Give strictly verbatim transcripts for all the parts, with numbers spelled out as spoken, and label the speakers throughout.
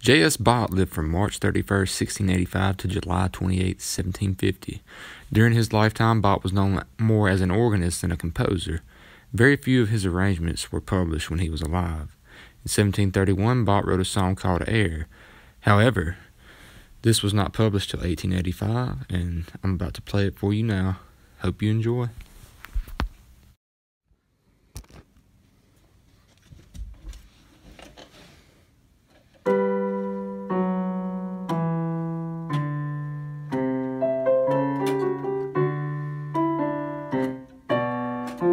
Speaker 1: J S Bach lived from March thirty-first, sixteen eighty-five to July twenty-eighth, seventeen fifty. During his lifetime, Bach was known more as an organist than a composer. Very few of his arrangements were published when he was alive. In seventeen thirty-one, Bach wrote a song called Air. However, this was not published till eighteen eighty-five, and I'm about to play it for you now. Hope you enjoy.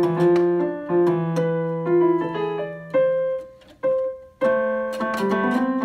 Speaker 1: Thank you.